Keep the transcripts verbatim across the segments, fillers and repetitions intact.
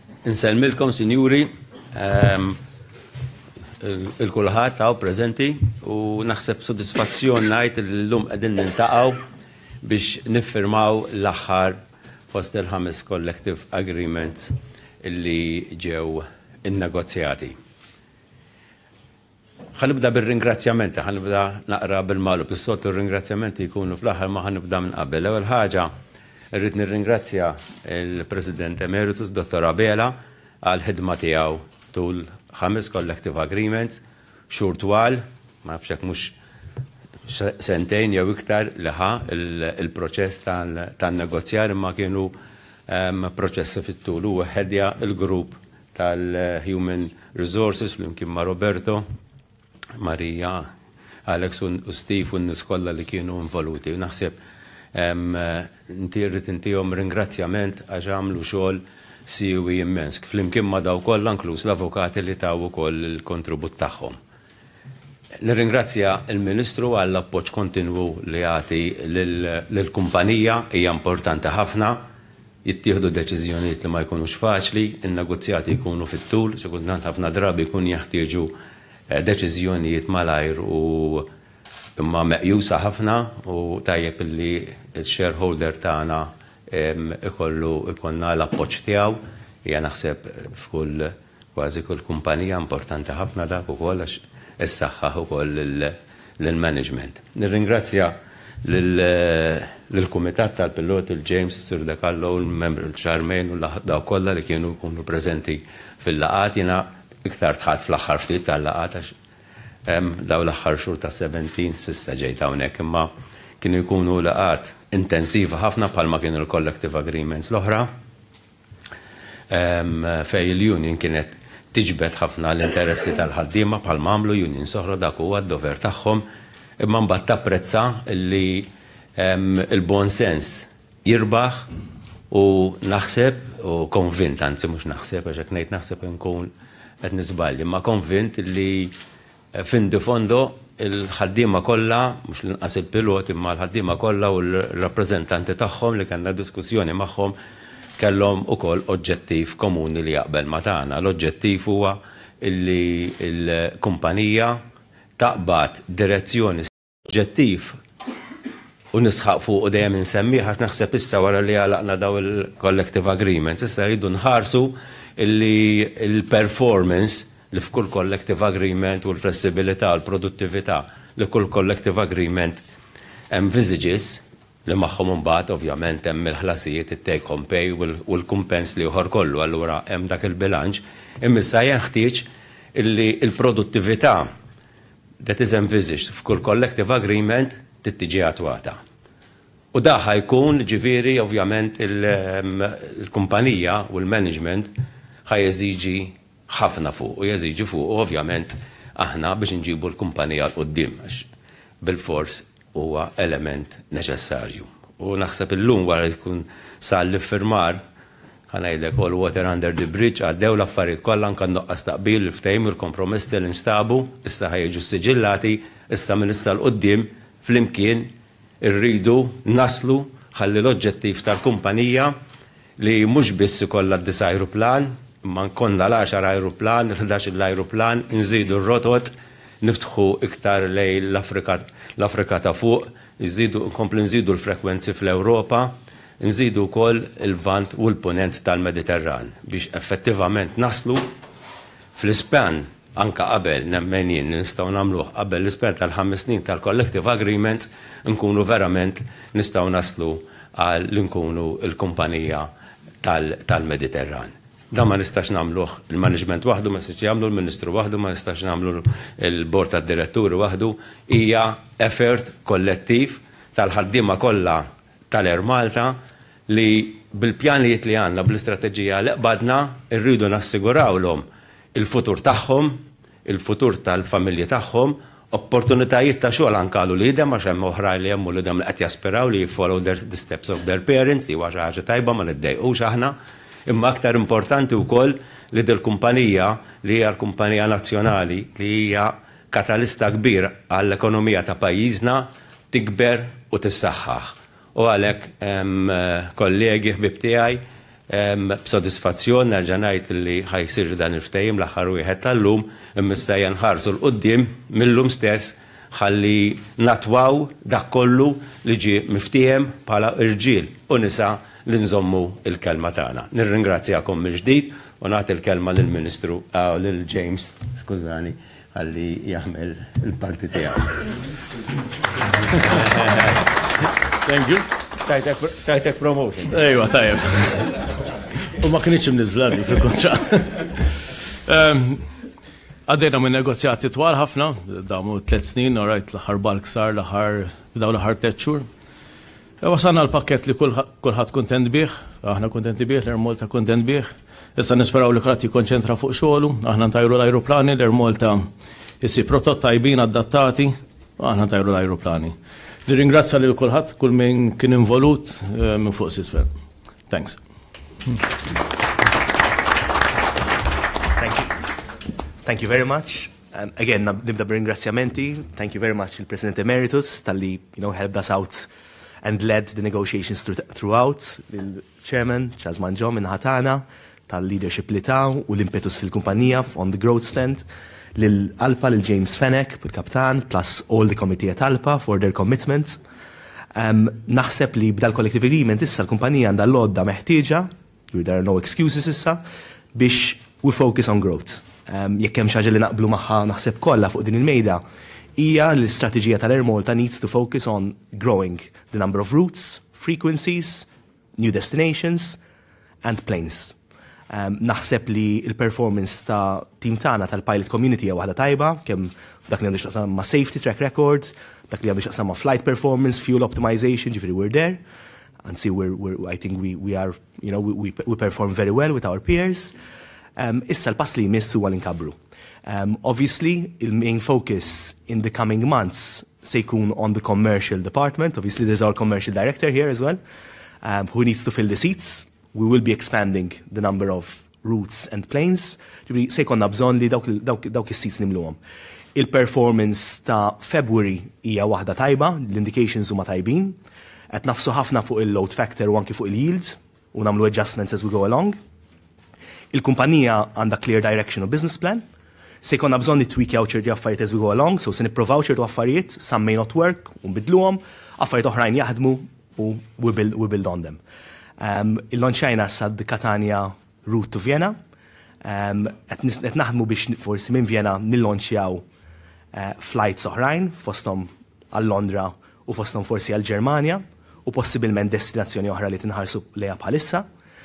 Insellmilkom, sinjuri, il-kulħadd taw preżenti u naħseb sodisfazzjon ngħid li llum qegħdin niltaqgħu biex niffirmaw l-aħħar fost il-ħames collective agreements illi ġew innegozjati. Ħanibda bir-ringrazzjamenti, ħanibda naqra bil-magħlub, is-soltu r-ringrazzjamenti jkunu fl-aħħar ma ħanibda minn qabel. Ewwel ħaġa irrid nirringrazzja il-President Emeritus Dottor Abela għal ħidma tiegħu tul ħames collective agreements, xhur twal, ma nafx hekk mhux sentejn jew iktar li ħa il-proċess tan-negozjar imma kienu proċessi fit-tul u ħedja il-grupp tal-Human Resources flimkien ma' Roberto, Marija, Alex u Steve u n-nies kollha li kienu involuti. Naħseb inti rrid intihom ringrazzjament għax għamlu xogħol siwi immens. Flimkien ma' daw kollha inkluż l-avukati li taw ukoll il-kontribut tagħhom. Nirringrazzja il-Ministru għall appoġġ kontinwu li jagħti lill-kumpanija hija importanti ħafna. Jittieħdu deċiżjonijiet li ma jkunux faċli, in-negozjati jkunu fit-tul, xi kultant ħafna drabi jkun jeħtieġu deċiżjonijiet malajr u imma meqjusa ħafna u tajjeb li l-shareholder tagħna ikollu ikollna l-appoġġ tiegħu, hija naħseb f'kull kważi kull kumpanija importanti ħafna dak ukoll għax issaħħaħ ukoll lill-management. Nirringrazzja lill-Kumitat tal-Pilot il-James Sir De Callo, il-membru l-Charmain u daw kollha li kienu jkunu preżenti fil-laqat. Jiena iktar tħadd fl-aħħar ftit tal-laqat għax daw l-aħħar xhur ta' seventeen s'issa ġejt hawnhekk imma kienu jkunu laqat intensiva ħafna bħalma kienu l-collective agreements l-oħra fej il-union kienet tiġbed ħafna l-interessi tal-ħaddiema bħalma għamlu union soħra dak huwa d-dover tagħhom imma mbagħad tapprezza li il-bon sens jirbaħ u naħseb u konvint anzi mhux naħseb għax hekk ngħid naħseb nkun qed nisballi imma konvint li fin di fondo il-ħaddiema kollha mhux l-inqas il-pilot imma l-ħaddiema kollha u l-rappreżentanti tagħhom li kellna diskussjoni magħhom kellhom ukoll oġġettiv komuni li jaqbel ma' tagħna. L-oġġettiv huwa li l-kumpanija taqbad direzzjoni oġġettiv u nisħaq fuq u dejjem insemmih għax naħseb issa wara li għalaqna daw il-collective agreements issa rridu nħarsu li l-performance li f'kull collective agreement u l-flessibilità u l-produttività li kull collective agreement envisages li magħhom imbagħad ovvjament hemm il-ħlasijiet it-take home pay u l-kumpens li ieħor kollu allura hemm dak il-bilanċ imma issa jeħtieġ illi l-produttività that is envisaged f'kull collective agreement tittiġi attwata. U da ħajkun ġifieri ovvjament il-kumpanija u l-management ħajeżiġi ħafna fuq u jeżiġi fuq ovvjament aħna biex nġibu l-kumpanija l-qoddim għax bil-fors huwa element neċessarju. U naħseb illum wara jkun sal l-iffirmar ħanajdlek all water under the bridge għaddew l-affarijiet kollha anke noqqas taqbil l-ftehim u l-kompromess li nstabu issa ħajġu siġillati issa minn issa l-qoddim flimkien irridu naslu ħalli l-oġġettiv tal-kumpanija li mhux biss ikollha d-dis ajruplan imma nkonna l-għaxar ajruplan, il-ħdax l-ajruplan, nżidu r-rotot, niftħu iktar lej l-Afrika ta' fuq, nkomplu nżidu l-frekwenzi fl-Ewropa, nżidu wkoll il-vant u l-punent tal-Mediterran biex effettivament naslu fl-ispan anka qabel nemmenin nistgħu nagħmluh qabel l-ispan tal-ħames snin tal-collective agreements nkunu verament nistgħu naslu għal nkunu l-kumpanija tal-Mediterran. Da ma nistax nagħmluh il-management waħdu, ma nistax jagħmlu l-Ministru waħdu, ma nistax nagħmlu l-Bord tad-Diretturi waħdu, hija effort kollettiv tal-ħaddiema kollha tal-Air Malta li bil-pjanijiet li għandna bl-istrateġija li qbadna rridu nassigurawlhom il-futur tagħhom, il-futur tal-familji tagħhom, opportunitajiet ta' xogħol anke għalu li idem għax hemm oħrajn li hemm li dem li qed jaspiraw li jfollow the steps of their parents li huwa xi ħaġa tajba ma niddejqux aħna. Imma aktar importanti wkoll li dil-kumpanija li hija l-kumpanija nazzjonali li hija katalista kbir għall-ekonomija ta' pajjiżna tikber u tissaħħaħ. U għalhekk kollegi ħbib tiegħi b'sodisfazzjon nerġa' ngħid li ħajsir dan il-ftehim l-aħħar wieħed tal-lum imissa nħarsu l-qudiem millum stess ħalli natwaw dak kollu li ġie miftiem bħala irġiel u nisa li nżommu il-kelma tagħna. Nirringrazzjakom mill-ġdid u nagħti l-kelma lill-Ministru aw lil James, skużani, ħalli jagħmel il-parti tiegħu. Thank you. Tajtek promotion. Ejwa, tajjeb. U ma kienx imniżlani fil-kontra. Għaddejna minn negozjati twal ħafna, damu tliet snin, orajt l-aħħar balk sar l-aħħar daw l-aħħar tliet xhur. Wasalna l-pakket li kulħadd kuntent bih, aħna kuntenti bih, l-Ermolta kuntent bih. Issa nisperaw li kulħadd jikkonċentra fuq xogħlu, aħna ntajru l-ajruplani, l-Ermolta issi protot tajbin adattati, u aħna ntajru l-ajruplani. Nirringrazzja lil kulħadd kull min kien involut minn fuq s'isfel. Thanks. Thank you very much. Um, again, nibda b'ringrazzjamenti. Thank you very much il-President Emeritus tal-li, you know, helped us out and led the negotiations through, throughout. Il-Chairman, Chazman John minn ħatana, tal-leadership li taw u l-impetus il-kumpanija on the growth stand. Lil-Alpa, lil-James Fenech, il-Kaptan, plus all the committee at Alpa for their commitment. Um, naħseb li b'dal collective agreement issa l-kumpanija għandha l-odda meħtieġa, there are no excuses issa, biex we focus on growth. Um, jekk hemm xi ħaġa li naqblu magħha naħseb kollha fuq din il-mejda hija l-istrateġija tal-Ermolta needs to focus on growing the number of routes, frequencies, new destinations and planes. Um, naħseb li il-performance ta' team tagħna tal-pilot community hija waħda tajba, kemm f'dak li għandu x'taqsam ma' safety track record, dak li għandu x'taqsam ma' flight performance, fuel optimization, ġifieri we're there. And see, we're, we're, I think we, we are, you know, we, we, we perform very well with our peers. Um, issa l-pass li jmissu għal inkabru. Um, obviously, il-main focus in the coming months se jkun on the commercial department. Obviously, there's our commercial director here as well, um, who needs to fill the seats. We will be expanding the number of routes and planes. Se jkonna bżon li dawk is-seats nimluhom. Il-performance ta' February hija waħda tajba, l-indications huma tajbin, qed nafsu ħafna fuq il-load factor u anki fuq il-yield u nagħmlu adjustments as we go along. Il-kumpanija għandha clear direction u business plan. Se jkollna bżonn nitwikjaw ċerti affarijiet as we go along, so se nippruvaw ċertu affarijiet, some may not work, u nbidluhom, affarijiet oħrajn jaħdmu u we build, we build on them. Um, Il-lonċajna sad Catania route to Vienna, um, qed naħdmu biex forsi minn Vienna nillonċjaw uh, flights oħrajn, fosthom għal Londra u fosthom forsi għal Ġermanja, u possibilment destinazzjoni oħra li tinħarsu lejha bħalissa.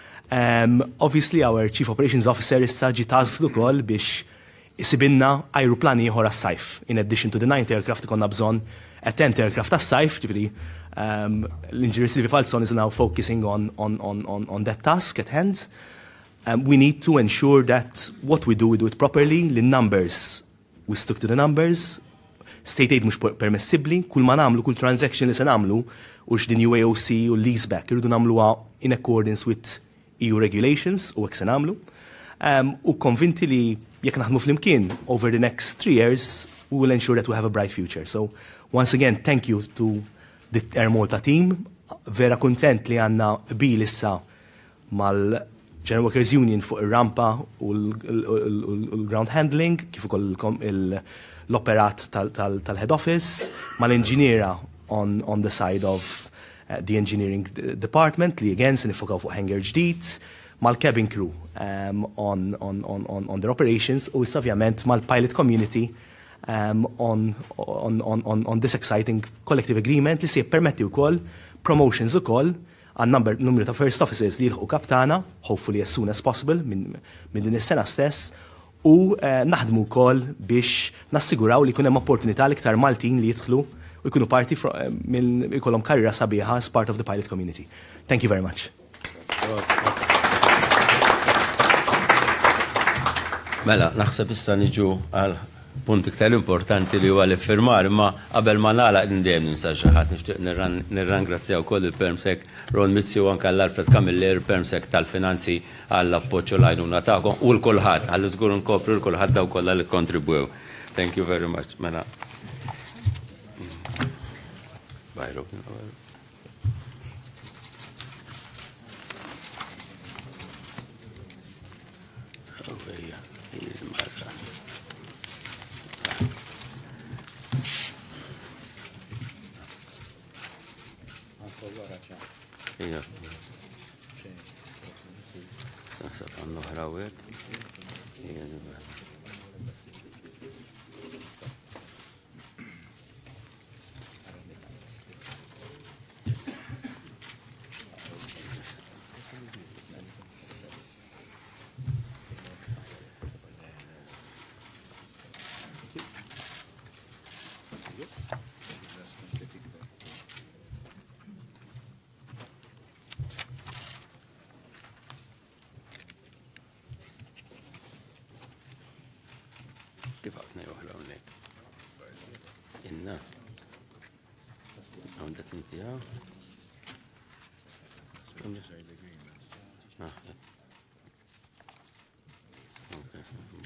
Um, obviously, our Chief Operations Officer issa ġi tasked ukoll biex isibinna ajruplani ieħor għas-sajf. In addition to the ninety aircraft ikonna bżonn ten aircraft għas-sajf, ġifieri um, l-Engineer Silvi Falzon is now focusing on, on, on, on, on that task at hand. Um, we need to ensure that what we do, we do it properly, the numbers, we stick to the numbers, state aid mhux permessibbli, kull ma nagħmlu, kull transaction li se nagħmlu, u x'din U A O C u leaseback, irridu nagħmluha in accordance with E U regulations u għek se nagħmlu. Um, u konvinti li jekk naħdmu fl-imkien over the next three years, we will ensure that we have a bright future. So once again, thank you to the Ermolta team. Vera kontent li għanna bil issa mal-General Workers Union fuq ir-rampa u l-ground handling, kif ukoll l-operat tal-head office, mal-inġiniera on, on the side of Uh, the engineering department li again se nifokaw fuq hangar ġdid, mal-cabin crew um, on, on, on, on their operations u ovvjament mal-pilot community um, on, on, on, on this exciting collective agreement li se jippermetti wkoll promotions ukoll għan number numru ta' first officers li jilħu kaptana, hopefully as soon as possible minn min din is-sena stess, u uh, naħdmu wkoll biex nassiguraw li jkun hemm opportunità l-iktar Maltin li jidħlu u jkunu parti minn ikollhom karriera sabiħa as part of the pilot community. Thank you very much. Mela, naħseb issa niġu għal punt iktar importanti li huwa l-iffirmar, imma qabel ma nagħlaq indejjem ninsa xi ħadd nixtieq nirrangrazzjaw ukoll il-Permsec Ron Mizzi u anke l-Alfred Camilleri Permsec tal-Finanzi għall-appoġġ u l-għajnuna tagħkom u l-kulħadd ħalli żgur nkopru l-kulħadd daw kollha li kontribwew. Thank you very much. Mela. Bye, Robin. hija, hija l-marra. Ija. Sa' pannu ħrawek. Ija nibra. Kif għatna juħla unnek? Inna. Għandak inti għaw? Naħseb.